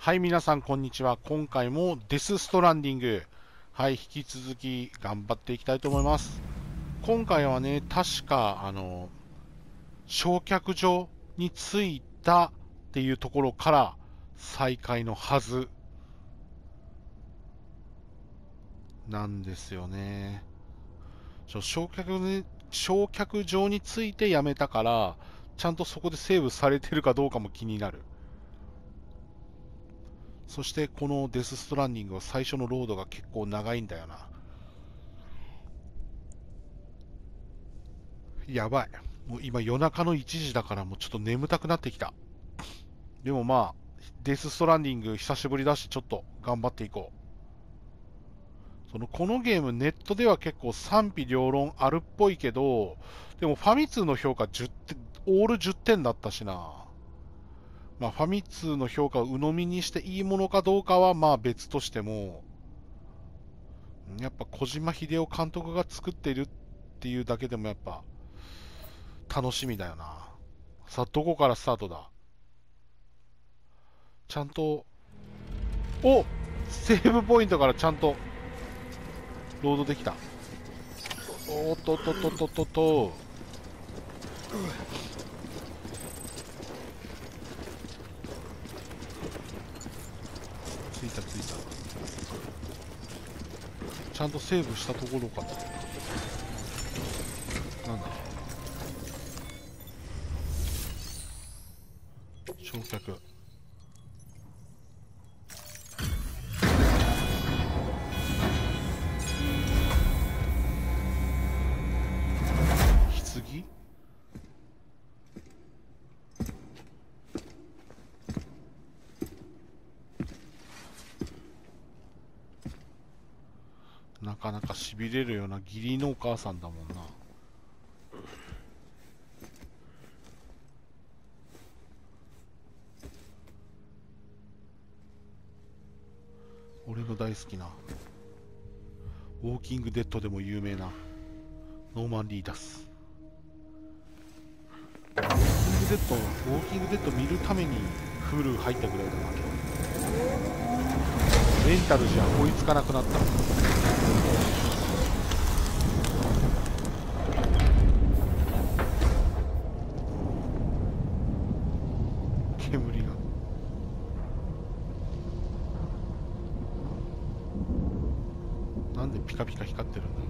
はい、皆さん、こんにちは。今回もデスストランディング。はい、引き続き頑張っていきたいと思います。今回はね、確か、焼却場に着いたっていうところから再開のはずなんですよね。焼却場に着いてやめたから、ちゃんとそこでセーブされてるかどうかも気になる。そしてこのデスストランディングは最初のロードが結構長いんだよな。やばい。もう今夜中の1時だからもうちょっと眠たくなってきた。でもまあ、デスストランディング久しぶりだしちょっと頑張っていこう。このゲームネットでは結構賛否両論あるっぽいけど、でもファミ通の評価10点、オール10点だったしな。まあファミ通の評価を鵜呑みにしていいものかどうかはまあ別としても、やっぱ小島秀夫監督が作っているっていうだけでもやっぱ楽しみだよな。さあ、どこからスタートだ？ちゃんと、セーブポイントからちゃんとロードできた。おっとっとっとっとっとっと。ついたついた。ちゃんとセーブしたところかな。なんだ、焼却。棺？なかなかしびれるような義理のお母さんだもんな。俺の大好きなウォーキングデッドでも有名なノーマン・リーダス。ウォーキングデッド見るために Hulu 入ったぐらいだな。レンタルじゃ追いつかなくなった。煙が。なんでピカピカ光ってるんだ。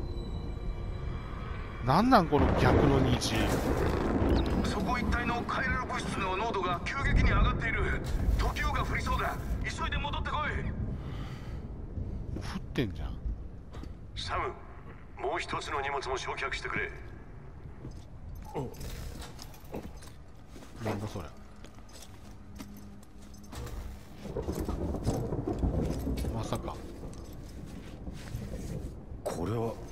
なんなんこの逆の虹。 そこ一帯のカイラル物質の濃度が急激に上がっている。時が降りそうだ。急いで戻ってこい。 降ってんじゃん。 サム、もう一つの荷物も焼却してくれ。 なんだそれ。まさかこれは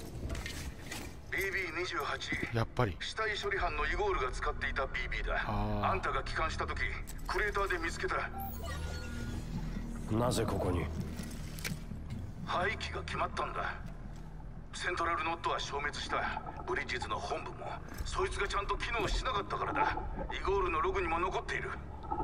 BB28。 やっぱり死体処理班のイゴールが使っていた BB だ。あんたが帰還した時クレーターで見つけた。なぜここに？廃棄が決まったんだ。セントラルノットは消滅した。ブリッジズの本部もそいつがちゃんと機能しなかったからだ。イゴールのログにも残っている。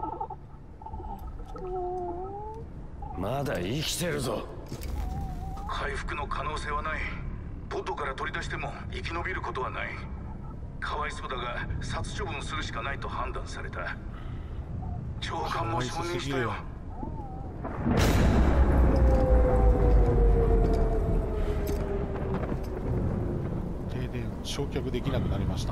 まだ生きてるぞ。回復の可能性はない。ポットから取り出しても生き延びることはない。かわいそうだが殺処分するしかないと判断された。長官も承認したよ。 停電、焼却できなくなりました。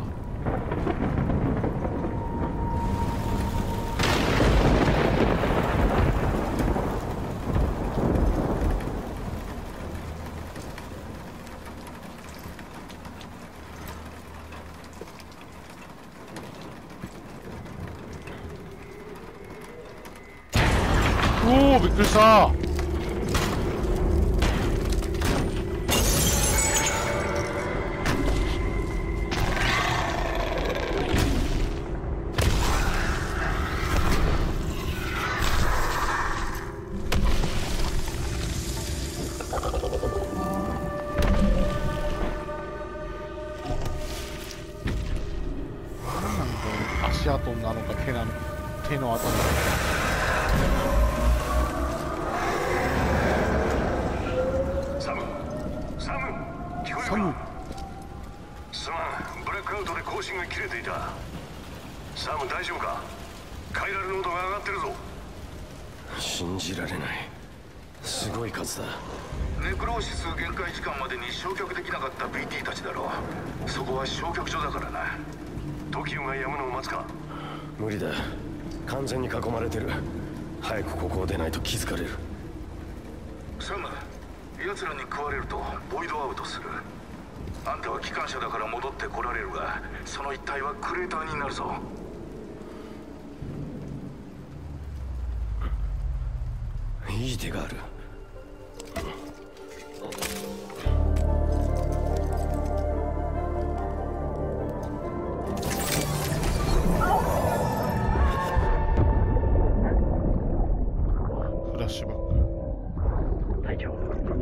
おお、びっくりした。足跡なのか手の跡なのか。 更新が切れていた。サム大丈夫か？カイラル濃度が上がってるぞ。信じられない。すごい数だ。ネクローシス限界時間までに消極できなかった BT たちだろう。そこは消極所だからな。時が止むのを待つか？無理だ。完全に囲まれてる。早くここを出ないと気づかれる。サム、奴らに食われるとボイドアウトする。あんたは機関車だから戻ってこられるが、その一帯はクレーターになるぞ。いい手がある。 フラッシュバック。 隊長。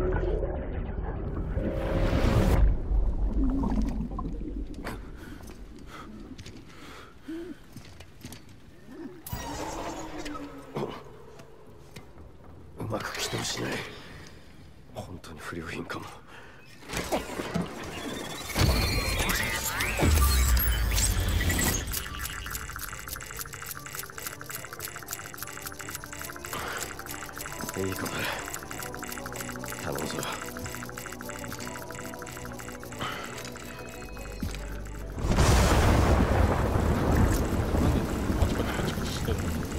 うまく起動しない。本当に不良品かも。いい子だ。頼むぞ。 パチパチパチパチしてる。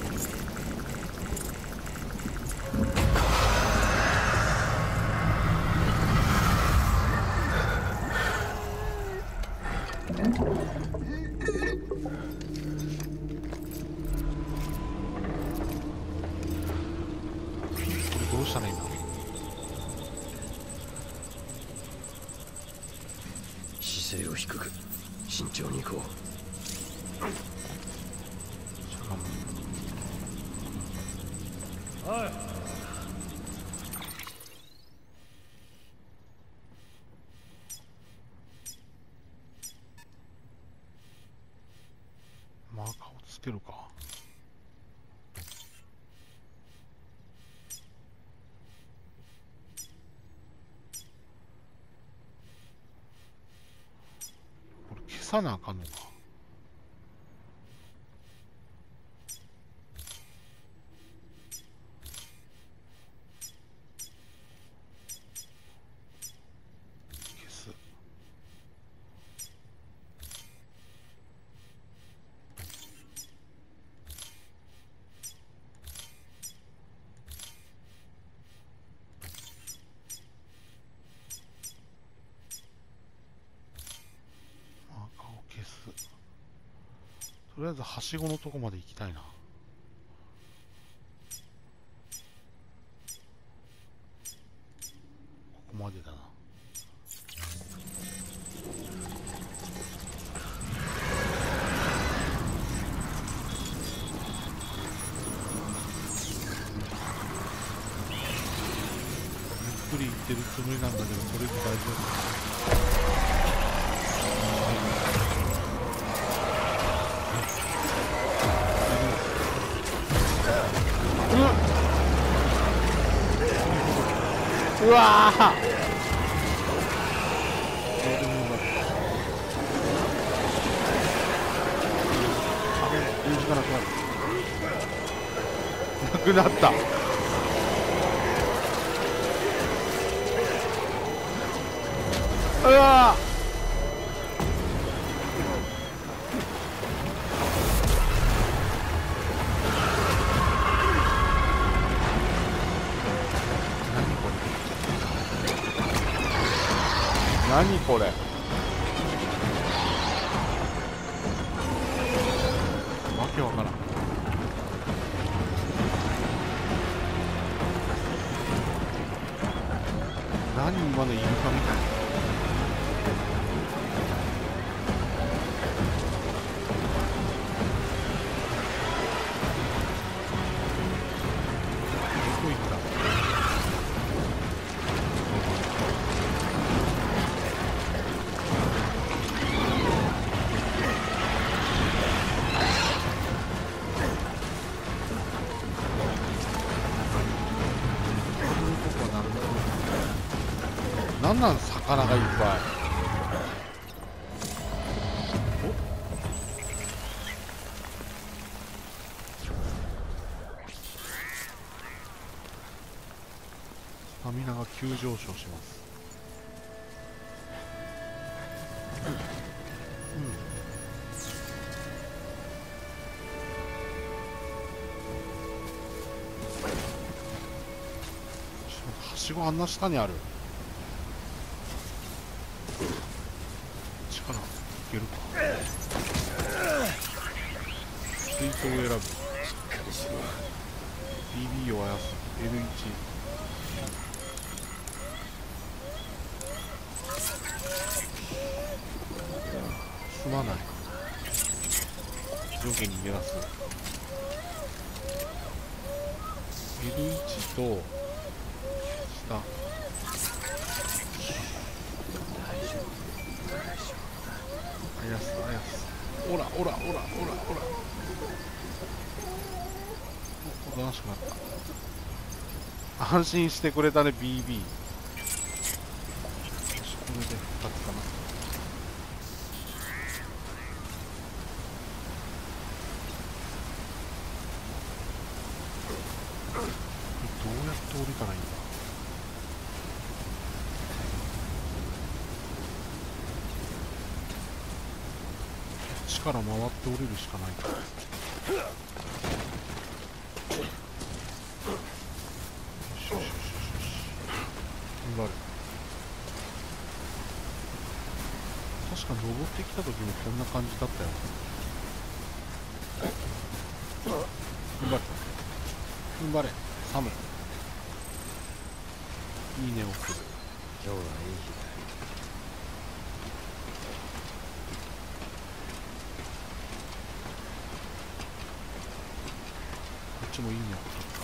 どうしたらいいんだ。 姿勢を低く慎重に行こう。おい。 マーカーをつけるか。これ消さなあかんのか。消す。マーカーを消す。とりあえずはしごのとこまで行きたいな。ここまでだな。ゆっくり行ってるつもりなんだけど、これで大丈夫。うわー、どうでもよかった。あれ、ゲージがなくなる。なくなった。うわー、何これ。わけわからん。何今のイルカみたいな。どこ行った？なんなん魚がいっぱい。お、 タミナが急上昇します。はしごあんな下にある。力いけるか。水筒を選ぶ。 BB をあやす。 L1。 すまない。上下に逃げ出す。 L1 と下。あやすあやす。おらおらおらおらおら。おとなしくなった。安心してくれたね BB。 よし、これで2つかな。どうやって降りたらいいんだ。こっちから回って降りるしかないか。よしよしよしよしよし。踏ん張る。確か登ってきた時もこんな感じだったよ。踏ん張れ踏ん張れ。サムいいねを送る。 今日はいい日だ。 こっちもいいねを送った。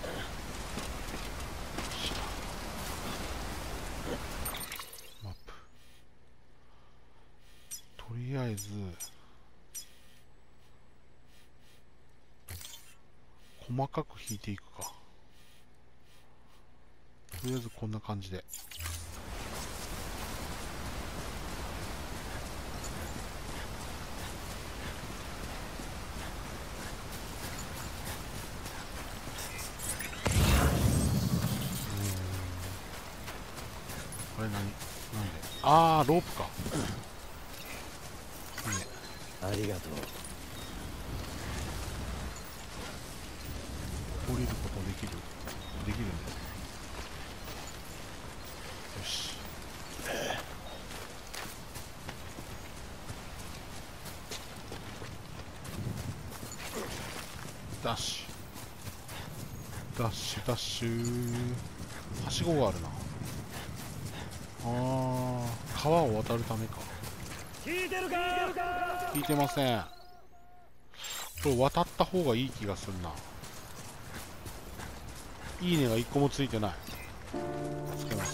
マップ。とりあえず細かく引いていくか。とりあえずこんな感じで。あれなんで。ああ、ロープか。いいね。 ありがとう。 降りることできるんだ。よし。ダッシュダッシュダッシュ。はしごがあるな。川を渡るためか。 聞いてるか。 聞いてません。これ渡った方がいい気がするな。いいねが1個もついてない。つけます。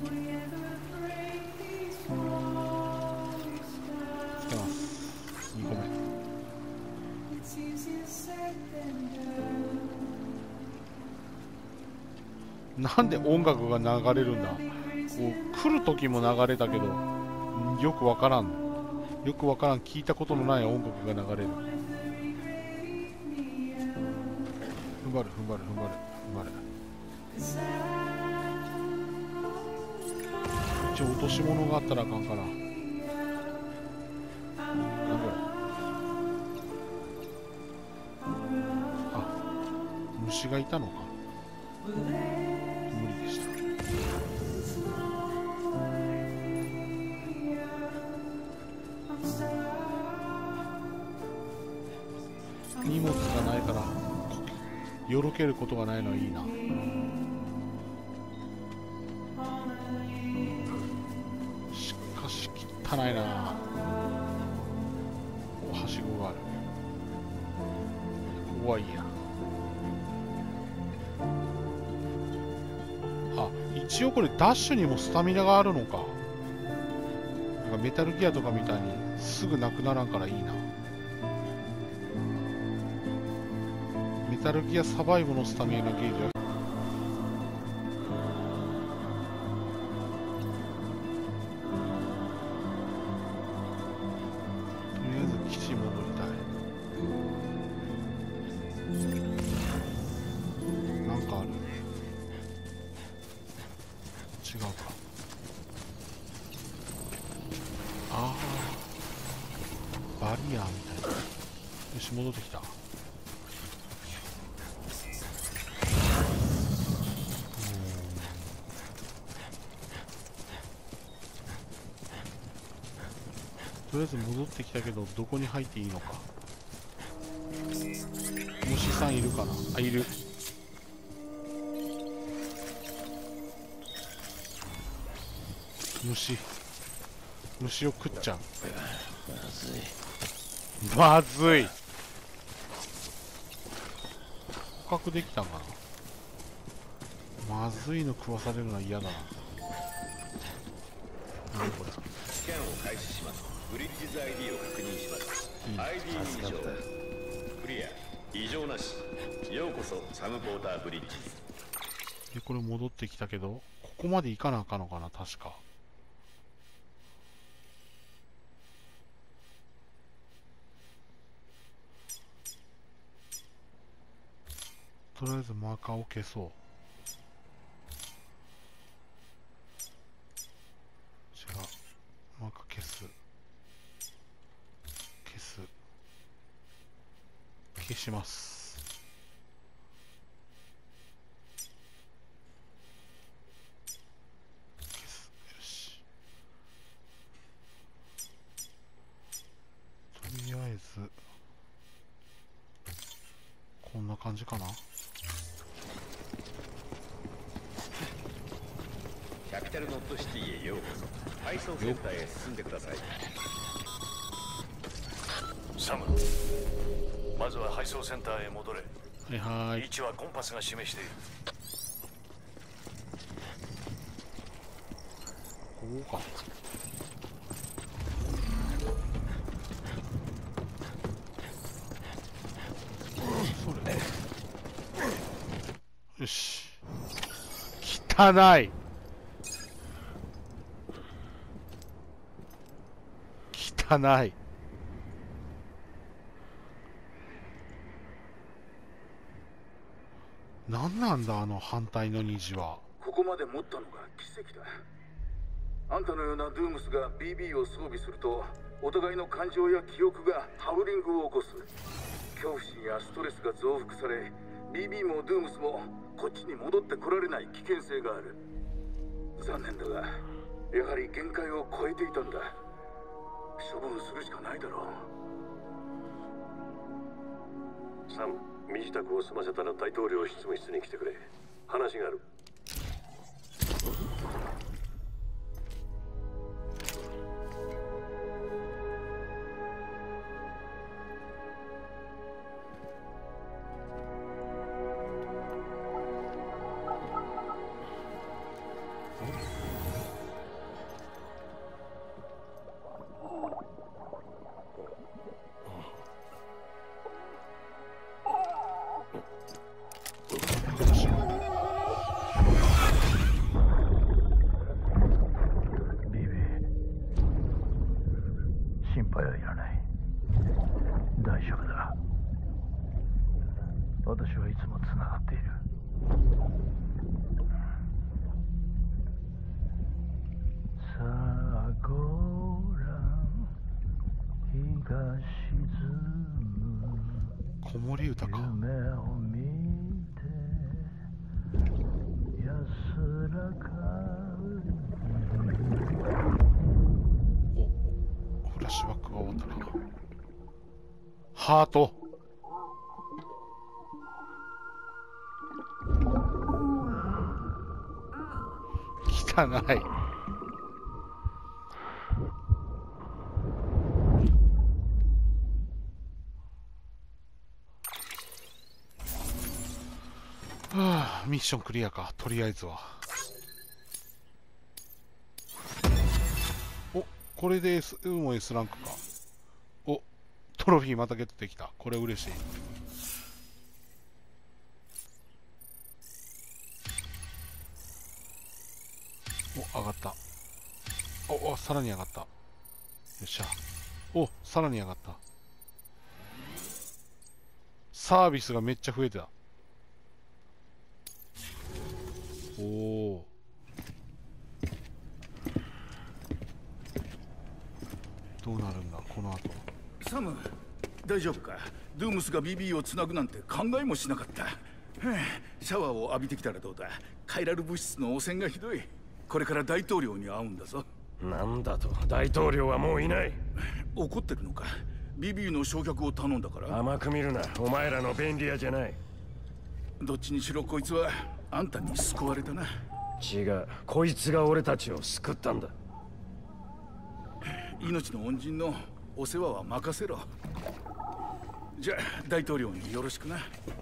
つけます。2個目。なんで音楽が流れるんだ。こう来る時も流れたけど、よくわからん。聞いたことのない音楽が流れる。踏ん張る。一応落とし物があったらあかんかな。なんだろう。あ、虫がいたのか。無理でした。荷物がないからよろけることがないのはいいな。しかし汚いな。はしごがある。ここはいいや。あ、一応これダッシュにもスタミナがあるのか。なんかメタルギアとかみたいにすぐなくならんからいいな。メタルギアサバイブのスタミナゲージはとりあえず基地戻りたい。なんかある。 違うか。ああ、バリアみたいな。よし、戻ってきた。とりあえず戻ってきたけど、どこに入っていいのか。虫さんいるかなあ、いる。虫を食っちゃう。まずい。捕獲できたんかな。まずいの食わされるのは嫌だな。何これ。 スキャンを開始します。ブリッジズ ID を確認します。ID 異常。クリア。異常なし。ようこそサムポーターブリッジズ。 で、これ戻ってきたけど、ここまで行かなあかんのかな、確か。とりあえずマーカーを消そう。違う。マーカー消す。消します。消す。よし。とりあえず、こんな感じかな。 キャピタルノットシティへようこそ。配送センターへ進んでください。 サム、まずは配送センターへ戻れ。 はいはい。 位置はコンパスが示している。 ここか。それ。よし。汚い。汚い。何なんだあの反対の虹は。 ここまで持ったのが奇跡だ。あんたのようなドゥームスが BB を装備すると、お互いの感情や記憶がハウリングを起こす。恐怖心やストレスが増幅され、 BB もドゥームスもこっちに戻ってこられない危険性がある。残念だがやはり限界を超えていたんだ。処分するしかないだろう。 サム、身支度を済ませたら大統領執務室に来てくれ。話がある。 私はいつもつながっている。さあごらん、日が沈む。 子守歌か。 夢を見て安らかお、フラッシュバックが終わったな。ハート。汚い。はあ、ミッションクリアか、とりあえずは。お、これで S も S ランクか。お、トロフィーまたゲットできた。これ嬉しい。お、上がった。お、さらに上がった。よっしゃ。お、さらに上がった。サービスがめっちゃ増えてた。おお。 大丈夫か。ドゥームスが BB をつなぐなんて考えもしなかった。シャワーを浴びてきたらどうだ。カイラル物質の汚染がひどい。これから大統領に会うんだぞ。 なんだと、大統領はもういない。 怒ってるのか。BB の焼却を頼んだから。 甘く見るな、お前らの便利屋じゃない。 どっちにしろこいつはあんたに救われたな。 違う、こいつが俺たちを救ったんだ。 命の恩人のお世話は任せろ。じゃあ大統領によろしくな。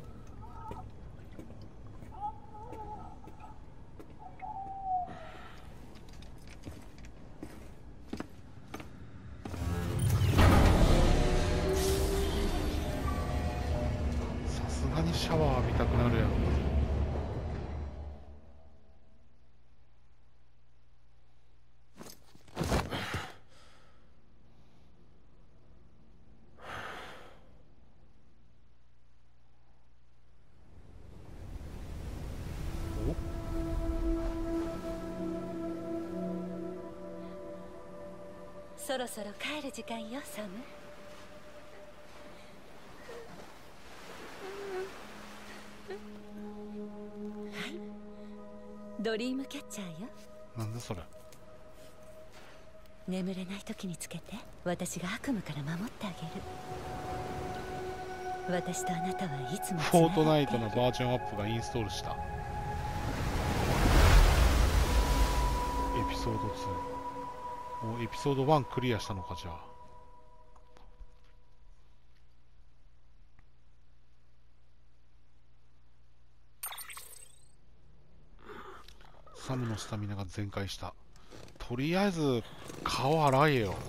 さすがにシャワー浴びたくなるやろ。 そろそろ帰る時間よ、サム。はい、ドリームキャッチャーよ。 なんだそれ。 眠れない時につけて、私が悪夢から守ってあげる。私とあなたはいつもフォートナイトのバージョンアップがインストールした。エピソード2。もうエピソード1クリアしたのか。じゃあサムのスタミナが全開した。とりあえず顔洗えよ。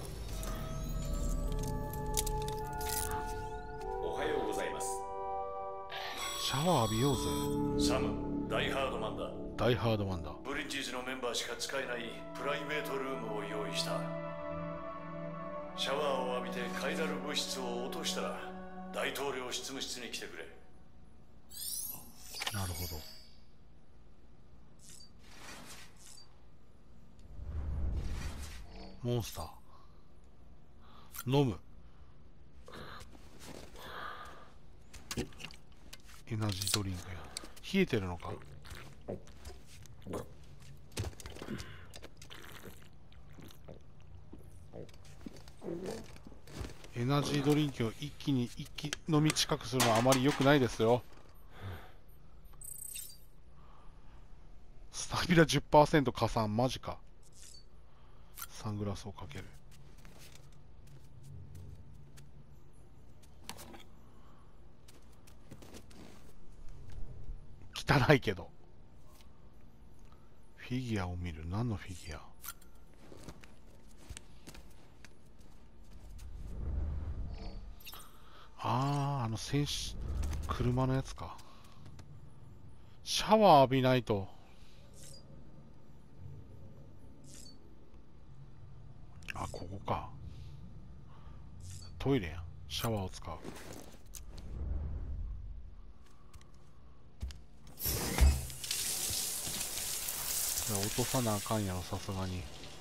おはようございます。 シャワー浴びようぜ。 サム、ダイハードマンだ。 ダイハードマンだ。 ブリッジーズのメンバーしか使えないプライベートルームを用意した。シャワーを浴びてカイラル物質を落としたら大統領執務室に来てくれ。 なるほど。モンスター飲む。エナジードリンクや。冷えてるのか。エナジードリンクを一気飲み近くするのはあまり良くないですよ。スタミナ 10% 加算。マジか。サングラスをかける。汚いけど。フィギュアを見る。何のフィギュア。あの戦士、車のやつか。シャワー浴びないと。あ、ここか。トイレやん。シャワーを使う。落とさなあかんやろ、さすがに。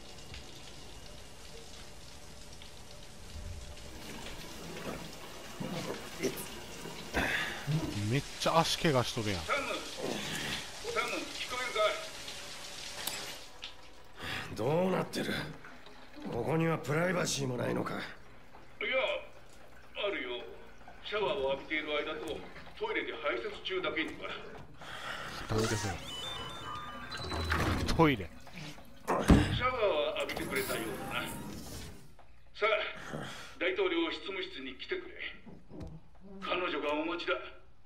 めっちゃ足怪我しとるやん。 サム、聞こえるか。 どうなってる。ここにはプライバシーもないのか。 いや、あるよ。シャワーを浴びている間とトイレで排泄中だけには。 ダメですよ。トイレ。 シャワーは浴びてくれたようだな。さあ、大統領執務室に来てくれ。彼女がお待ちだ。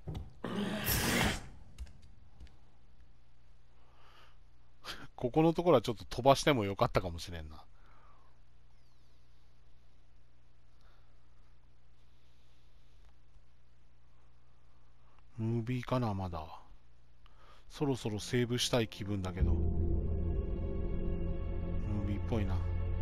ここのところはちょっと飛ばしてもよかったかもしれんな。ムービーかな。まだそろそろセーブしたい気分だけど、ムービーっぽいな。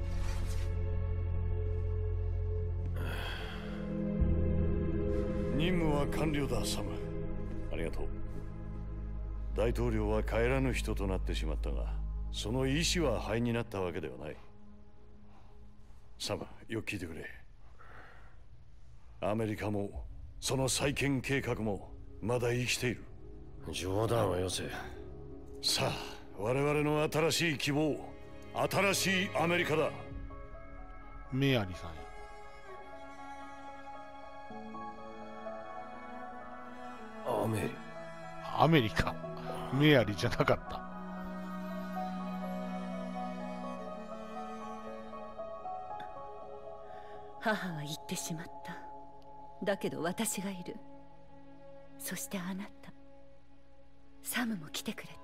任務は完了だ、サム。ありがとう。大統領は帰らぬ人となってしまったが、その意志は灰になったわけではない。サム、よく聞いてくれ。 アメリカもその再建計画もまだ生きている。 冗談はよせ。 さあ、我々の新しい希望、新しいアメリカだ。 メアリさん。アメリカ。メアリじゃなかった。 母は言ってしまった。だけど私がいる。そしてあなた、サムも来てくれた。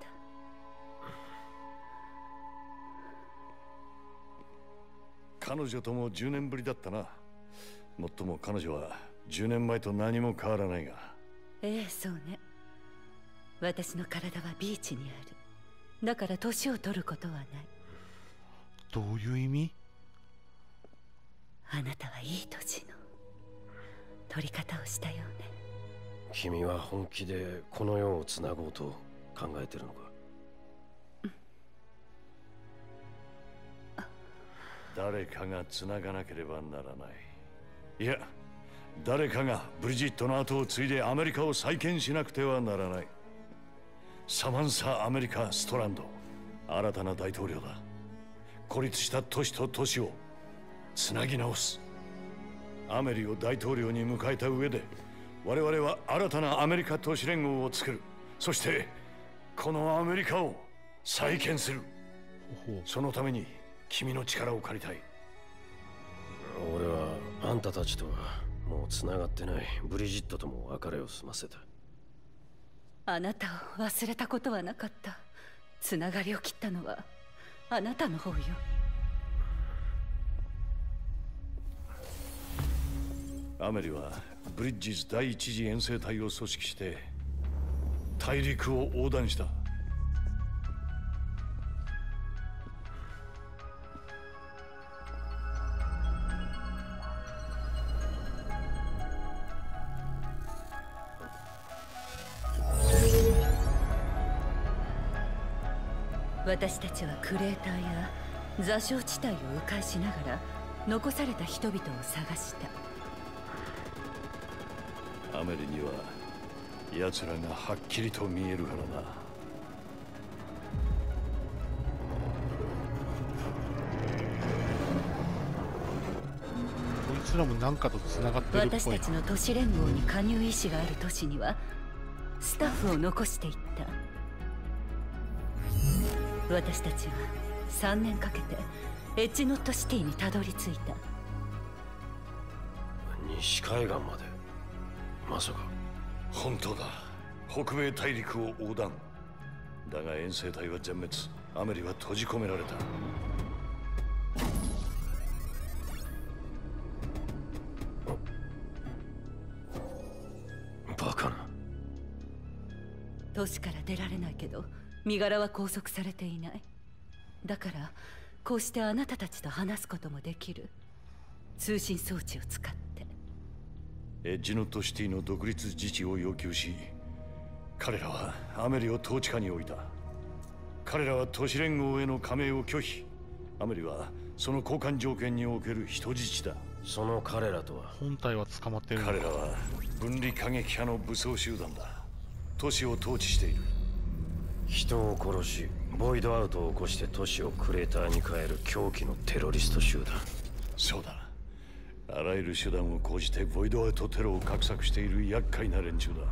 彼女とも10年ぶりだったな。もっとも彼女は10年前と何も変わらないが。 ええ、そうね。私の体はビーチにある。だから年を取ることはない。 どういう意味？ あなたはいい年の取り方をしたようね。 君は本気でこの世をつなごうと考えてるのか？ 誰かがつながなければならない。いや、誰かがブリジットの後を継いでアメリカを再建しなくてはならない。サマンサ・アメリカ・ストランド、新たな大統領だ。孤立した都市と都市をつなぎ直す。アメリを大統領に迎えた上で、我々は新たなアメリカ都市連合を作る。そしてこのアメリカを再建する。そのために君の力を借りたい。 俺はあんたたちとはもうつながってない。ブリジットとも別れを済ませた。 あなたを忘れたことはなかった。つながりを切ったのはあなたの方よ。 アメリはブリッジズ第一次遠征隊を組織して大陸を横断した。 私たちはクレーターや座礁地帯を迂回しながら残された人々を探した。 アメリには奴らがはっきりと見えるからな。 こいつらも何かとつながってるっぽいな。 私たちの都市連合に加入意思がある都市にはスタッフを残していった。私たちは3年かけてエッジノットシティにたどり着いた。 西海岸まで？まさか。 本当だ。北米大陸を横断。だが遠征隊は全滅。アメリは閉じ込められた。 バカな。 都市から出られないけど身柄は拘束されていない。だからこうしてあなたたちと話すこともできる。通信装置を使って。 エッジノットシティの独立自治を要求し、彼らはアメリを統治下に置いた。彼らは都市連合への加盟を拒否。アメリはその交換条件における人質だ。 その彼らとは？ 本体は捕まってるのか。 彼らは分離過激派の武装集団だ。都市を統治している。 人を殺し、ボイドアウトを起こして都市をクレーターに変える狂気のテロリスト集団。 そうだ。あらゆる手段を講じてボイドアウトテロを画策している厄介な連中だ。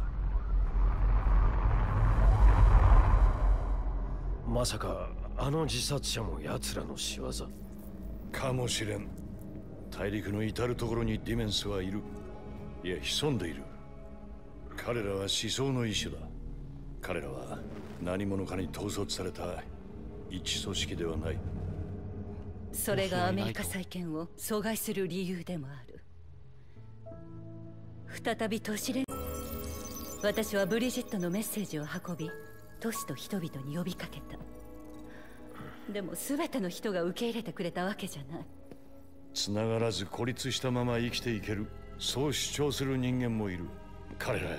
まさかあの自殺者も奴らの仕業？ かもしれん。大陸の至る所にディメンスはいる。いや、潜んでいる。彼らは思想の一種だ。彼らは何者かに統率された一組織ではない。 それがアメリカ再建を阻害する理由でもある。再び都市連。私はブリジットのメッセージを運び、都市と人々に呼びかけた。でも全ての人が受け入れてくれたわけじゃない。 繋がらず孤立したまま生きていける、そう主張する人間もいる。彼らや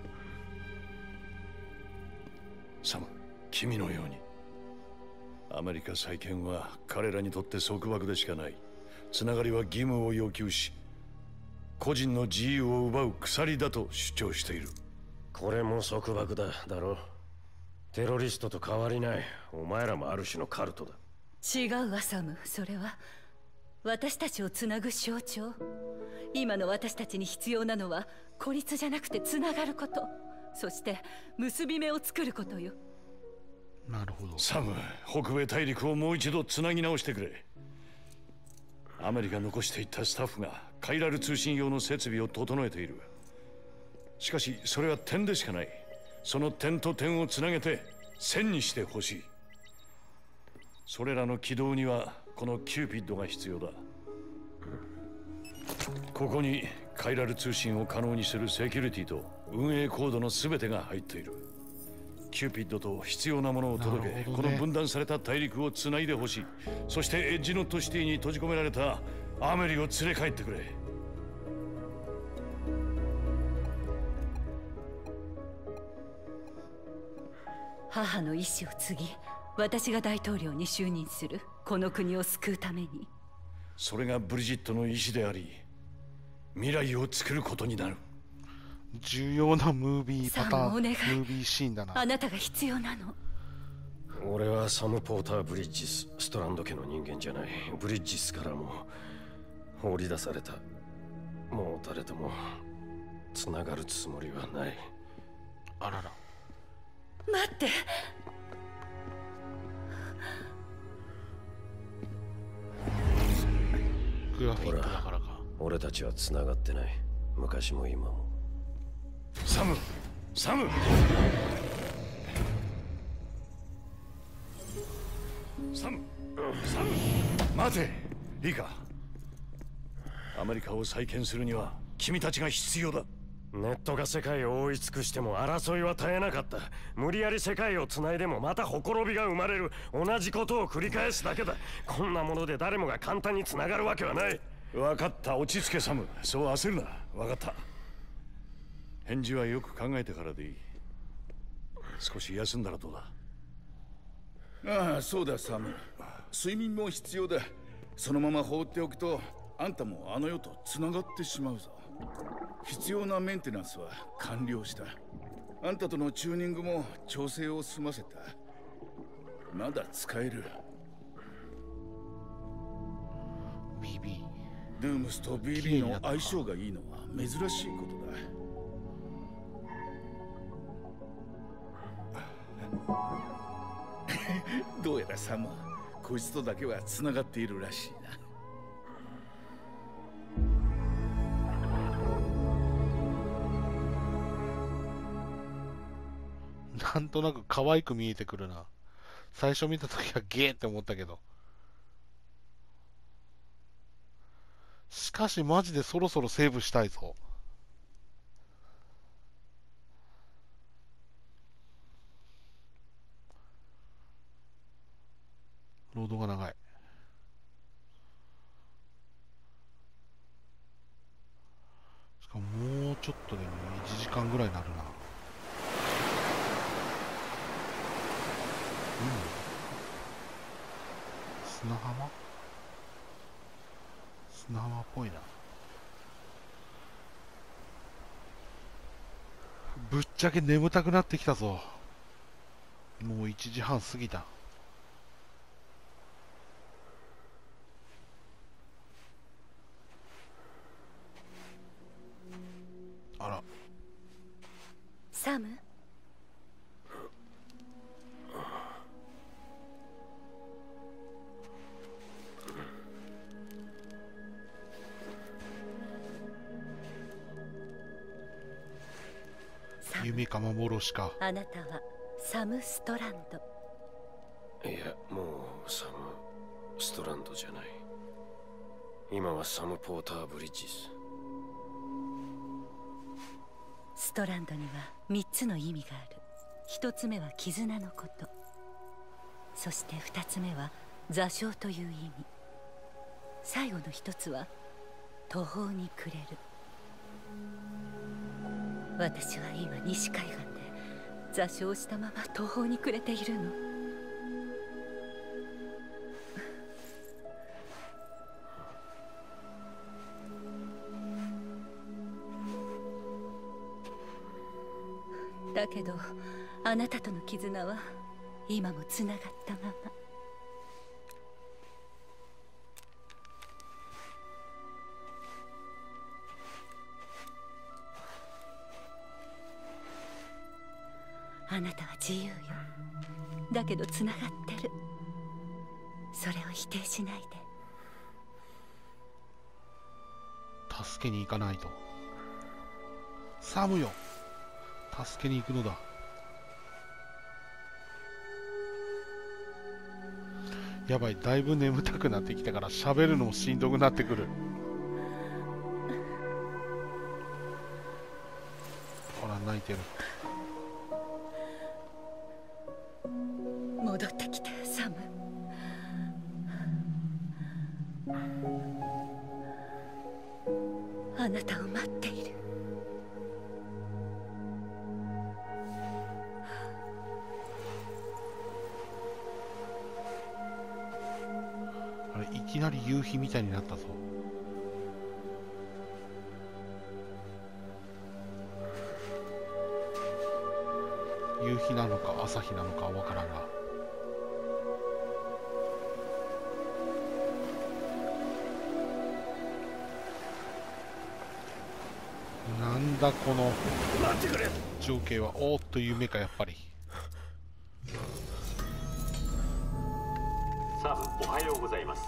サム、君のように。アメリカ再建は彼らにとって束縛でしかない。つながりは義務を要求し、 個人の自由を奪う鎖だと主張している。 これも束縛だろ。テロリストと変わりない。お前らもある種のカルトだ。 違うわサム。それは私たちをつなぐ象徴。今の私たちに必要なのは孤立じゃなくてつながること、そして結び目を作ることよ。 なるほど。 サム、北米大陸をもう一度つなぎ直してくれ。アメリカ残していったスタッフがカイラル通信用の設備を整えている。しかしそれは点でしかない。その点と点をつなげて線にしてほしい。それらの起動にはこのキューピッドが必要だ。ここにカイラル通信を可能にするセキュリティと運営コードの全てが入っている。キューピッドと必要なものを届け、この分断された大陸をつないでほしい。そしてエッジノットシティに閉じ込められたアメリを連れ帰ってくれ。 母の意志を継ぎ、私が大統領に就任する。この国を救うために。 それがブリジットの意志であり、未来を作ることになる。 重要なムービーパターン、 お願い、 ムービーシーンだな。 あなたが必要なの。 俺はサム・ポーター・ブリッジス。ストランド家の人間じゃない。ブリッジスからも放り出された。もう誰ともつながるつもりはない。 あらら。 待って。 グラフィックだからか。 俺たちはつながってない。昔も今も。 サム、サム、サム、サム、待て。いいか、アメリカを再建するには君たちが必要だ。 ネットが世界を覆い尽くしても争いは絶えなかった。無理やり世界をつないでもまたほころびが生まれる。同じことを繰り返すだけだ。こんなもので誰もが簡単につながるわけはない。 分かった、落ち着けサム。そう焦るな。分かった。返事はよく考えてからでいい。少し休んだらどうだ。 ああ、そうだサム。睡眠も必要だ。そのまま放っておくとあんたもあの世とつながってしまうぞ。必要なメンテナンスは完了した。あんたとのチューニングも調整を済ませた。まだ使える。 BB ドゥームスと BB の相性がいいのは珍しいことだ。どうやらサムはこいつとだけはつながっているらしいな。 なんとなく可愛く見えてくるな。最初見たときはゲーって思ったけど。しかしマジでそろそろセーブしたいぞ。ロードが長い。しかももうちょっとでも1時間ぐらいになるな。砂浜？砂浜っぽいな。ぶっちゃけ眠たくなってきたぞ。もう1時半過ぎた。あら。 サム？ 夢か幻か。 あなたはサム・ストランド。 いや、もうサム・ストランドじゃない。今はサム・ポーター・ブリッジス。 ストランドには3つの意味がある。1つ目は絆のこと、そして2つ目は座礁という意味、最後の1つは途方に暮れる。私は今西海岸で座礁したまま途方に暮れているの。 あなたとの絆は今もつながったまま。あなたは自由よ。だけどつながってる。それを否定しないで。 助けに行かないと。サムよ、助けに行くのだ。やばい、だいぶ眠たくなってきたから喋るのもしんどくなってくる。ほら泣いてる。 戻ってきてサム。あなたを待っている。 あれ、いきなり夕日みたいになったぞ。夕日なのか朝日なのかわからんが、なんだこの情景は。おーっと夢かやっぱり。 サム、おはようございます。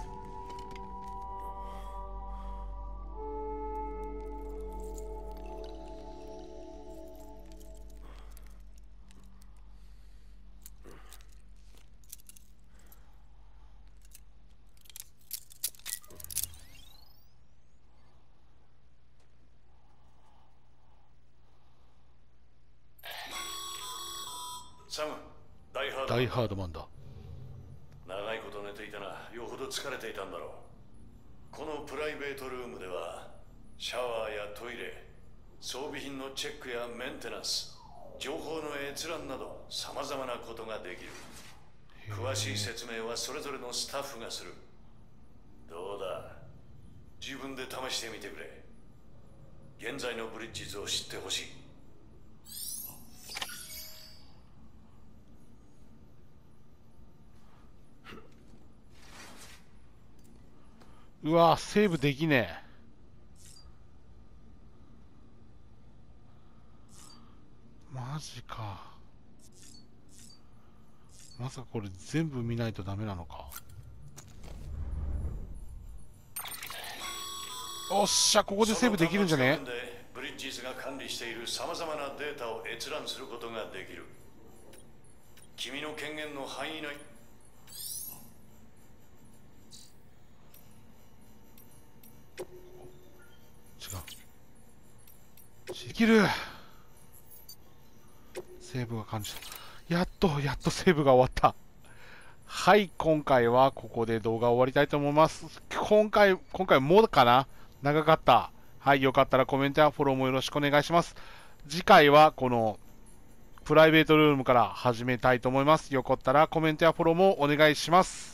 サム、ダイハード。 ダイハードマンだ。 長いこと寝ていたな。よほど疲れていたんだろう。このプライベートルームではシャワーやトイレ、装備品のチェックやメンテナンス、情報の閲覧などさまざまなことができる。詳しい説明はそれぞれのスタッフがする。どうだ、自分で試してみてくれ。現在のブリッジズを知ってほしい。 うわ、セーブできねえ。マジか。まさかこれ全部見ないとダメなのか。おっしゃ、ここでセーブできるんじゃね？ ブリッジズが管理しているさまざまなデータを閲覧することができる。君の権限の範囲内。 できる。セーブが感じた。やっとセーブが終わった。はい、今回はここで動画を終わりたいと思います。今回もかな？長かった。はい、よかったらコメントやフォローもよろしくお願いします。次回はこのプライベートルームから始めたいと思います。よかったらコメントやフォローもお願いします。